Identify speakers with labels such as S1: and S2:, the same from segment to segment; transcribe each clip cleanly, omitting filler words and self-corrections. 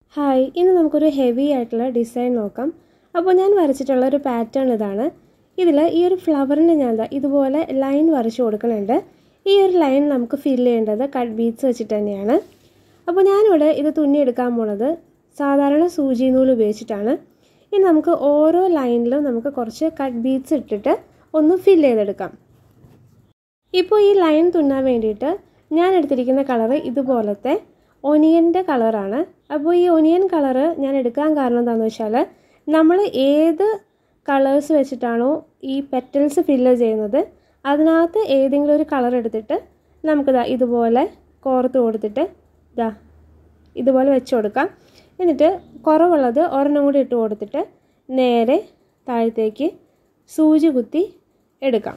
S1: Hi, ഇന്ന് നമുക്കൊരു heavy ആയിട്ടുള്ള ഡിസൈൻ നോക്കാം. അപ്പോൾ ഞാൻ വരച്ചിട്ടുള്ള ഒരു പാറ്റേൺ ഇതാണ്. ഇതിൽ ഈ ഒരു ഫ്ലവറിന് ഞാൻ ഇതുപോലെ ലൈൻ വരച്ചു കൊടുക്കുന്നുണ്ട്. ഈ ഒരു ലൈൻ നമുക്ക് ഫില്ല് ചെയ്യേണ്ടത് കട്ട് ബീഡ്സ് വെച്ചിട്ട് തന്നെയാണ്. അപ്പോൾ ഞാനിവിടെ ഇത് തുന്നിയെടുക്കാൻ പോണത് സാധാരണ സൂചി നൂല് ഉപയോഗിച്ചിട്ടാണ്. ഇനി നമുക്ക് ഓരോ ലൈനിലും നമുക്ക് കുറച്ച് കട്ട് ബീഡ്സ് ഇട്ടിട്ട് ഒന്ന് ഫില്ല് ചെയ്തെടുക്കാം. ഇപ്പോൾ ഈ ലൈൻ തുന്നാൻ വേണ്ടിയിട്ട് ഞാൻ എടുത്തിരിക്കുന്ന കളറ് ഇതുപോലത്തെ ഒനിയൻ്റെ കളറാണ്. അപ്പോൾ ഈ ഒനിയൻ കളറ് ഞാൻ എടുക്കാൻ കാരണം എന്താണെന്ന് വെച്ചാൽ നമ്മൾ ഏത് കളേഴ്സ് വെച്ചിട്ടാണോ ഈ പെറ്റൽസ് ഫില്ല് ചെയ്യുന്നത് അതിനകത്ത് ഏതെങ്കിലും ഒരു കളർ എടുത്തിട്ട് നമുക്കിതാ ഇതുപോലെ കോർത്ത് കൊടുത്തിട്ട് ഇതുപോലെ വെച്ച് കൊടുക്കാം. എന്നിട്ട് കുറവുള്ളത് ഒരെണ്ണം കൂടി ഇട്ട് കൊടുത്തിട്ട് നേരെ താഴത്തേക്ക് സൂചി കുത്തി എടുക്കാം.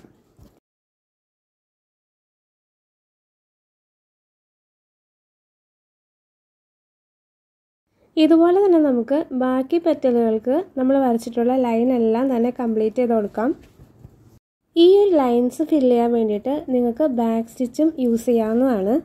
S1: ഇതുപോലെ തന്നെ നമുക്ക് ബാക്കി പെറ്റലുകൾക്ക് നമ്മൾ വരച്ചിട്ടുള്ള ലൈൻ എല്ലാം തന്നെ കംപ്ലീറ്റ് ചെയ്ത് കൊടുക്കാം. ഈ ഒരു ലൈൻസ് ഫില്ല് ചെയ്യാൻ വേണ്ടിയിട്ട് നിങ്ങൾക്ക് ബാക്ക് സ്റ്റിച്ചും യൂസ് ചെയ്യാവുന്നതാണ്.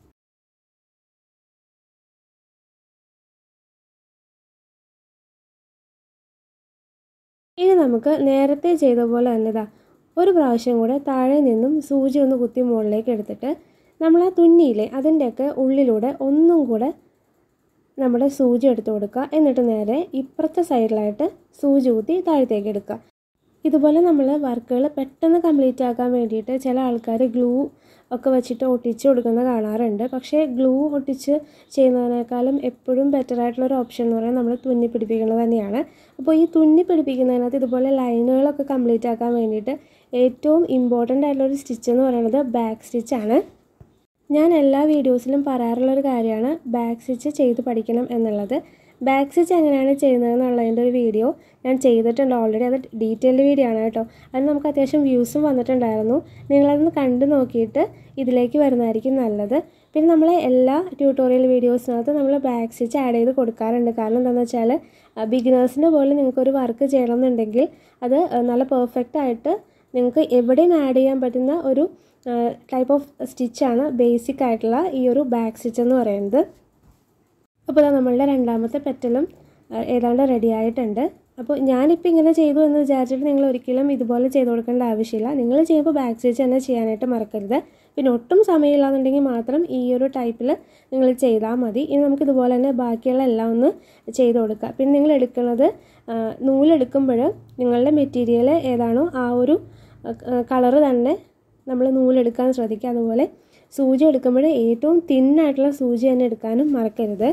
S1: ഇനി നമുക്ക് നേരത്തെ ചെയ്ത പോലെ തന്നെ ഒരു പ്രാവശ്യം കൂടെ താഴെ നിന്നും സൂചി ഒന്ന് കുത്തി മുകളിലേക്ക് എടുത്തിട്ട് നമ്മൾ ആ തുന്നിയില്ലേ അതിൻ്റെയൊക്കെ ഉള്ളിലൂടെ ഒന്നും കൂടെ നമ്മുടെ സൂചി എടുത്ത് കൊടുക്കുക. എന്നിട്ട് നേരെ ഇപ്പുറത്തെ സൈഡിലായിട്ട് സൂചി കുത്തി താഴത്തേക്ക് എടുക്കുക. ഇതുപോലെ നമ്മൾ വർക്കുകൾ പെട്ടെന്ന് കംപ്ലീറ്റ് ആക്കാൻ വേണ്ടിയിട്ട് ചില ആൾക്കാർ ഗ്ലൂ ഒക്കെ വെച്ചിട്ട് ഒട്ടിച്ച് കൊടുക്കുന്നത് കാണാറുണ്ട്. പക്ഷേ ഗ്ലൂ ഒട്ടിച്ച് ചെയ്യുന്നതിനേക്കാളും എപ്പോഴും ബെറ്ററായിട്ടുള്ളൊരു ഓപ്ഷൻ എന്ന് പറയുന്നത് നമ്മൾ തുന്നി പിടിപ്പിക്കുന്നത് തന്നെയാണ്. അപ്പോൾ ഈ തുന്നി പിടിപ്പിക്കുന്നതിനകത്ത് ഇതുപോലെ ലൈനുകളൊക്കെ കംപ്ലീറ്റ് ആക്കാൻ വേണ്ടിയിട്ട് ഏറ്റവും ഇമ്പോർട്ടൻ്റ് ആയിട്ടുള്ളൊരു സ്റ്റിച്ച് എന്ന് പറയുന്നത് ബാക്ക് സ്റ്റിച്ചാണ്. ഞാൻ എല്ലാ വീഡിയോസിലും പറയാറുള്ളൊരു കാര്യമാണ് ബാക്ക് സ്റ്റിച്ച് ചെയ്ത് പഠിക്കണം എന്നുള്ളത്. ബാക്ക് സ്റ്റിച്ച് എങ്ങനെയാണ് ചെയ്യുന്നതെന്നുള്ളതിൻ്റെ ഒരു വീഡിയോ ഞാൻ ചെയ്തിട്ടുണ്ട് ഓൾറെഡി. അത് ഡീറ്റെയിൽഡ് വീഡിയോ ആണ് കേട്ടോ. അത് നമുക്ക് അത്യാവശ്യം വ്യൂസും വന്നിട്ടുണ്ടായിരുന്നു. നിങ്ങളതൊന്ന് കണ്ടു നോക്കിയിട്ട് ഇതിലേക്ക് വരുന്നതായിരിക്കും നല്ലത്. പിന്നെ നമ്മൾ എല്ലാ ട്യൂട്ടോറിയൽ വീഡിയോസിനകത്ത് നമ്മൾ ബാക്ക് സ്റ്റിച്ച് ആഡ് ചെയ്ത് കൊടുക്കാറുണ്ട്. കാരണം എന്താണെന്ന് വെച്ചാൽ ബിഗിനേഴ്സിൻ്റെ പോലെ നിങ്ങൾക്കൊരു വർക്ക് ചെയ്യണം എന്നുണ്ടെങ്കിൽ അത് നല്ല പെർഫെക്റ്റ് ആയിട്ട് നിങ്ങൾക്ക് എവിടെയും ആഡ് ചെയ്യാൻ പറ്റുന്ന ഒരു ടൈപ്പ് ഓഫ് സ്റ്റിച്ചാണ് ബേസിക് ആയിട്ടുള്ള ഈ ഒരു ബാക്ക് സ്റ്റിച്ച് എന്ന് പറയുന്നത്. അപ്പോൾ നമ്മളുടെ രണ്ടാമത്തെ പെറ്റലും ഏതാണ്ട് റെഡി ആയിട്ടുണ്ട്. അപ്പോൾ ഞാനിപ്പോൾ ഇങ്ങനെ ചെയ്തു എന്ന് വിചാരിച്ചിട്ട് നിങ്ങൾ ഒരിക്കലും ഇതുപോലെ ചെയ്ത് കൊടുക്കേണ്ട ആവശ്യമില്ല. നിങ്ങൾ ചെയ്യുമ്പോൾ ബാക്ക് സ്റ്റിച്ച് തന്നെ ചെയ്യാനായിട്ട് മറക്കരുത്. പിന്നെ ഒട്ടും സമയമില്ലാന്നുണ്ടെങ്കിൽ മാത്രം ഈ ഒരു ടൈപ്പിൽ നിങ്ങൾ ചെയ്താൽ മതി. ഇനി നമുക്ക് ഇതുപോലെ തന്നെ ബാക്കിയുള്ള എല്ലാം ഒന്ന് ചെയ്ത് കൊടുക്കുക. പിന്നെ നിങ്ങൾ എടുക്കുന്നത് നൂലെടുക്കുമ്പോൾ നിങ്ങളുടെ മെറ്റീരിയൽ ഏതാണോ ആ ഒരു കളറ് തന്നെ നമ്മൾ നൂലെടുക്കാൻ ശ്രദ്ധിക്കുക. അതുപോലെ സൂചി എടുക്കുമ്പോൾ ഏറ്റവും തിന്നായിട്ടുള്ള സൂചി തന്നെ എടുക്കാനും മറക്കരുത്.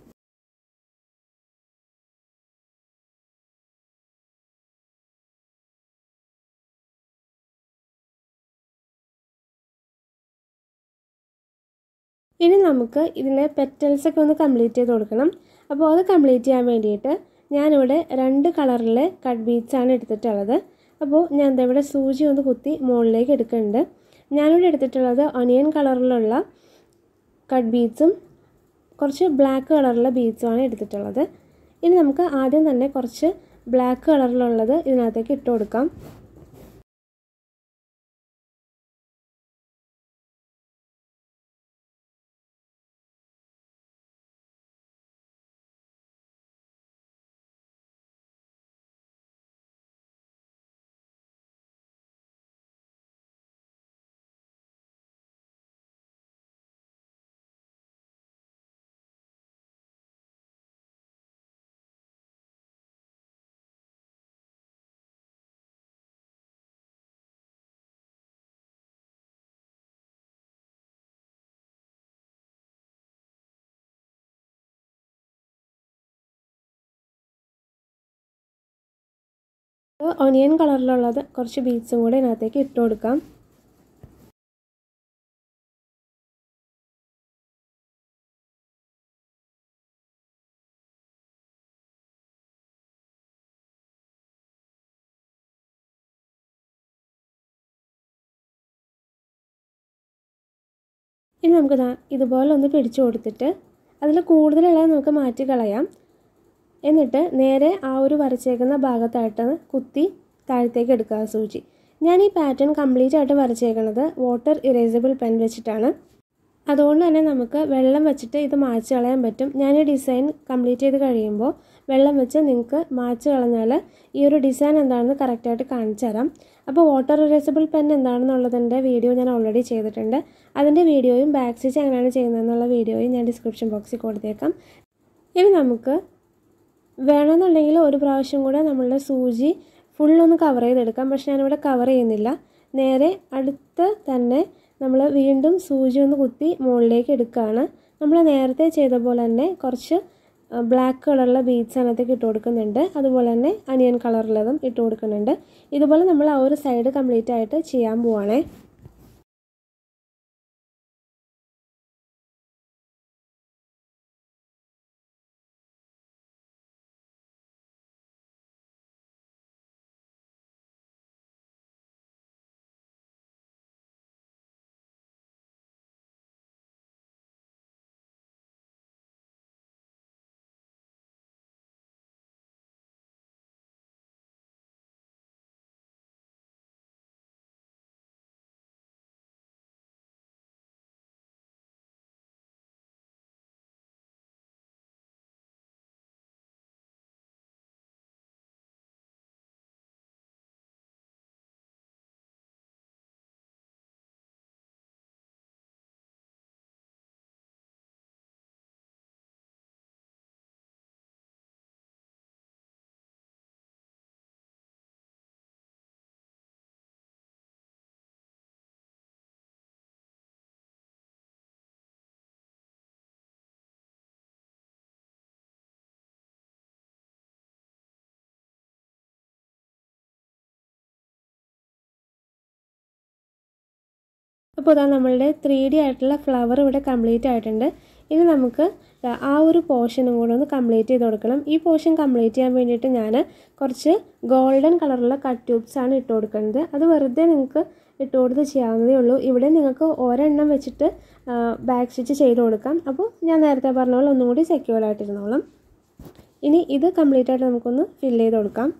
S1: ഇനി നമുക്ക് ഇതിൻ്റെ പെറ്റൽസൊക്കെ ഒന്ന് കംപ്ലീറ്റ് ചെയ്ത് കൊടുക്കണം. അപ്പോൾ അത് കംപ്ലീറ്റ് ചെയ്യാൻ വേണ്ടിയിട്ട് ഞാനിവിടെ 2 കളറിലെ കട്ട് ബീഡ്സാണ് എടുത്തിട്ടുള്ളത്. അപ്പോൾ ഞാൻ ഇവിടെ സൂചി ഒന്ന് കുത്തി മുകളിലേക്ക് എടുക്കുന്നുണ്ട്. ഞാനിവിടെ എടുത്തിട്ടുള്ളത് ഒനിയൻ കളറിലുള്ള കട്ട് ബീഡ്സും കുറച്ച് ബ്ലാക്ക് കളറിലുള്ള ബീഡ്സുമാണ് എടുത്തിട്ടുള്ളത്. ഇനി നമുക്ക് ആദ്യം തന്നെ കുറച്ച് ബ്ലാക്ക് കളറിലുള്ളത് ഇതിനകത്തേക്ക് ഇട്ട് കൊടുക്കാം. ഒനിയൻ കളറിലുള്ളത് കുറച്ച് ബീഡ്സും കൂടെ ഇതിനകത്തേക്ക് ഇട്ട് കൊടുക്കാം. ഇനി നമുക്ക് ഇതുപോലെ ഒന്ന് പിടിച്ചു കൊടുത്തിട്ട് അതിൽ കൂടുതലുള്ളത് നമുക്ക് മാറ്റി കളയാം. എന്നിട്ട് നേരെ ആ ഒരു വരച്ചേക്കുന്ന ഭാഗത്തായിട്ട് കുത്തി താഴത്തേക്ക് എടുക്കുക സൂചി. ഞാൻ ഈ പാറ്റേൺ കംപ്ലീറ്റ് ആയിട്ട് വരച്ചേക്കുന്നത് വാട്ടർ ഇറേസബിൾ പെൻ വെച്ചിട്ടാണ്. അതുകൊണ്ട് തന്നെ നമുക്ക് വെള്ളം വെച്ചിട്ട് ഇത് മായ്ച്ച് കളയാൻ പറ്റും. ഞാൻ ഈ ഡിസൈൻ കംപ്ലീറ്റ് ചെയ്ത് കഴിയുമ്പോൾ വെള്ളം വെച്ച് നിങ്ങൾക്ക് മായ്ച്ച് കളഞ്ഞാൽ ഈ ഒരു ഡിസൈൻ എന്താണെന്ന് കറക്റ്റായിട്ട് കാണിച്ചു തരാം. അപ്പോൾ വാട്ടർ ഇറേസബിൾ പെൻ എന്താണെന്നുള്ളതിൻ്റെ വീഡിയോ ഞാൻ ഓൾറെഡി ചെയ്തിട്ടുണ്ട്. അതിൻ്റെ വീഡിയോയും ബാക്ക് സ്റ്റിച്ച് എങ്ങനെയാണ് ചെയ്യുന്നതെന്നുള്ള വീഡിയോയും ഞാൻ ഡിസ്ക്രിപ്ഷൻ ബോക്സിൽ കൊടുത്തേക്കാം. ഇനി നമുക്ക് വേണമെന്നുണ്ടെങ്കിൽ ഒരു പ്രാവശ്യം കൂടെ നമ്മളുടെ സൂചി ഫുള്ളൊന്ന് കവർ ചെയ്തെടുക്കാം. പക്ഷെ ഞാനിവിടെ കവർ ചെയ്യുന്നില്ല. നേരെ അടുത്ത് തന്നെ നമ്മൾ വീണ്ടും സൂചി ഒന്ന് കുത്തി മുകളിലേക്ക് എടുക്കുകയാണ്. നമ്മൾ നേരത്തെ ചെയ്ത പോലെ തന്നെ കുറച്ച് ബ്ലാക്ക് കളറുള്ള ബീഡ്സ് അതിനകത്തേക്ക് ഇട്ട് കൊടുക്കുന്നുണ്ട്. അതുപോലെ തന്നെ അനിയൻ കളറുള്ളതും ഇട്ട് കൊടുക്കുന്നുണ്ട്. ഇതുപോലെ നമ്മൾ ആ ഒരു സൈഡ് കംപ്ലീറ്റ് ആയിട്ട് ചെയ്യാൻ പോവുകയാണേ. അപ്പോൾ ഇതാ നമ്മളുടെ 3D ആയിട്ടുള്ള ഫ്ലവർ ഇവിടെ കംപ്ലീറ്റ് ആയിട്ടുണ്ട്. ഇനി നമുക്ക് ആ ഒരു പോർഷനും കൂടെ ഒന്ന് കംപ്ലീറ്റ് ചെയ്ത് കൊടുക്കണം. ഈ പോർഷൻ കംപ്ലീറ്റ് ചെയ്യാൻ വേണ്ടിയിട്ട് ഞാൻ കുറച്ച് ഗോൾഡൻ കളറുള്ള കട്ട് ട്യൂബ്സാണ് ഇട്ട് കൊടുക്കുന്നത്. അത് വെറുതെ നിങ്ങൾക്ക് ഇട്ട് കൊടുത്ത് ചെയ്യാവുന്നതേ ഉള്ളൂ. ഇവിടെ നിങ്ങൾക്ക് ഒരെണ്ണം വെച്ചിട്ട് ബാക്ക് സ്റ്റിച്ച് ചെയ്ത് കൊടുക്കാം. അപ്പോൾ ഞാൻ നേരത്തെ പറഞ്ഞ പോലെ ഒന്നും കൂടി സെക്യൂർ ആയിട്ടിരുന്നോളും. ഇനി ഇത് കംപ്ലീറ്റ് ആയിട്ട് നമുക്കൊന്ന് ഫില്ല് ചെയ്ത് കൊടുക്കാം.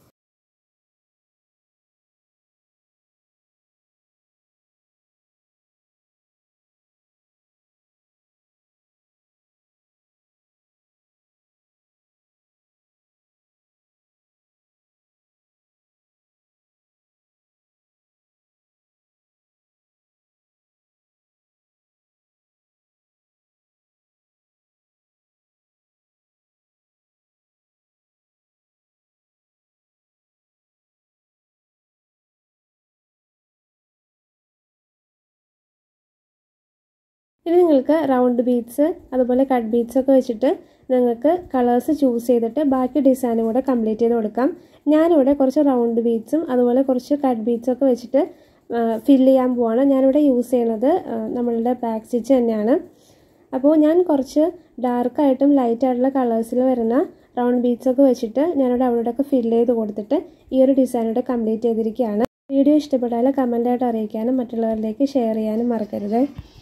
S1: ഇനി നിങ്ങൾക്ക് റൗണ്ട് ബീഡ്സ് അതുപോലെ കട്ട് ബീഡ്സ് ഒക്കെ വെച്ചിട്ട് നിങ്ങൾക്ക് കളേഴ്സ് ചൂസ് ചെയ്തിട്ട് ബാക്കി ഡിസൈനും കൂടെ കംപ്ലീറ്റ് ചെയ്ത് കൊടുക്കാം. ഞാനിവിടെ കുറച്ച് റൗണ്ട് ബീഡ്സും അതുപോലെ കുറച്ച് കട്ട് ബീഡ്സൊക്കെ വെച്ചിട്ട് ഫില്ല് ചെയ്യാൻ പോവാണ്. ഞാനിവിടെ യൂസ് ചെയ്യുന്നത് നമ്മളുടെ ബാക്ക് സ്റ്റിച്ച് തന്നെയാണ്. അപ്പോൾ ഞാൻ കുറച്ച് ഡാർക്കായിട്ടും ലൈറ്റായിട്ടുള്ള കളേഴ്സിൽ വരുന്ന റൗണ്ട് ബീഡ്സൊക്കെ വെച്ചിട്ട് ഞാനിവിടെ അവിടെയൊക്കെ ഫില്ല് ചെയ്ത് കൊടുത്തിട്ട് ഈ ഒരു ഡിസൈനോടെ കംപ്ലീറ്റ് ചെയ്തിരിക്കുകയാണ്. വീഡിയോ ഇഷ്ടപ്പെട്ടാൽ കമൻറ്റായിട്ട് അറിയിക്കാനും മറ്റുള്ളവരിലേക്ക് ഷെയർ ചെയ്യാനും മറക്കരുത്.